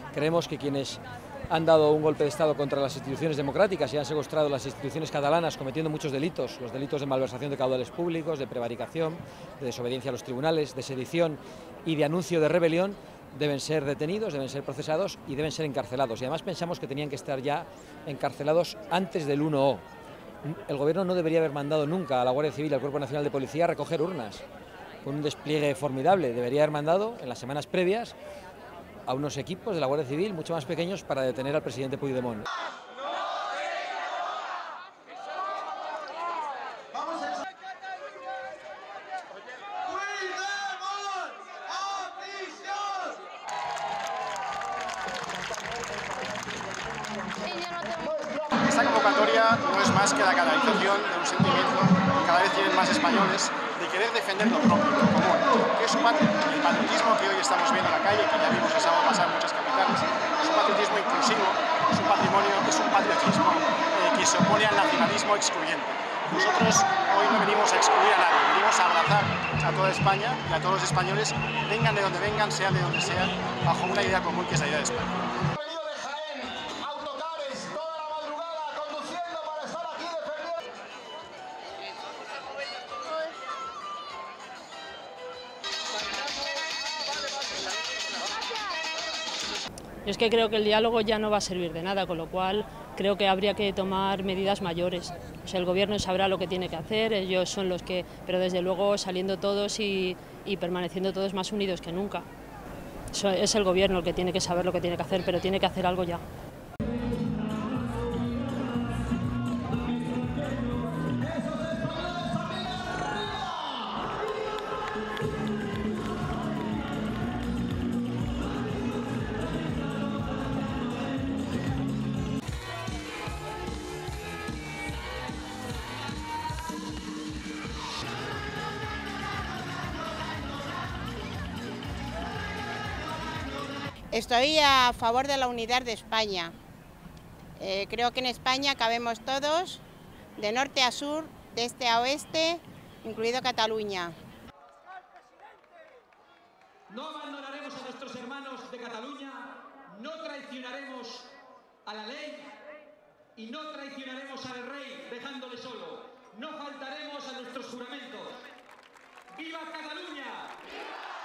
Creemos que quienes han dado un golpe de Estado contra las instituciones democráticas y han secuestrado las instituciones catalanas cometiendo muchos delitos, los delitos de malversación de caudales públicos, de prevaricación, de desobediencia a los tribunales, de sedición y de anuncio de rebelión, deben ser detenidos, deben ser procesados y deben ser encarcelados. Y además pensamos que tenían que estar ya encarcelados antes del 1O. El Gobierno no debería haber mandado nunca a la Guardia Civil y al Cuerpo Nacional de Policía a recoger urnas, con un despliegue formidable. Debería haber mandado, en las semanas previas, a unos equipos de la Guardia Civil mucho más pequeños para detener al presidente Puigdemont. Esta convocatoria no es más que la canalización de un sentimiento que cada vez tienen más españoles de querer defender lo propio, lo común, que es su patria. El patriotismo que hoy estamos viendo en la calle, que ya vimos el sábado pasado en muchas capitales, es un patriotismo inclusivo, es un patrimonio, es un patriotismo que se opone al nacionalismo excluyente. Nosotros hoy no venimos a excluir a nadie, venimos a abrazar a toda España y a todos los españoles, vengan de donde vengan, sean de donde sean, bajo una idea común que es la idea de España. Yo es que creo que el diálogo ya no va a servir de nada, con lo cual creo que habría que tomar medidas mayores. O sea, el Gobierno sabrá lo que tiene que hacer, ellos son los que, pero desde luego saliendo todos y permaneciendo todos más unidos que nunca. Eso es el Gobierno el que tiene que saber lo que tiene que hacer, pero tiene que hacer algo ya. Estoy a favor de la unidad de España. Creo que en España cabemos todos, de norte a sur, de este a oeste, incluido Cataluña. No abandonaremos a nuestros hermanos de Cataluña, no traicionaremos a la ley y no traicionaremos al rey dejándole solo. No faltaremos a nuestros juramentos. ¡Viva Cataluña! ¡Viva!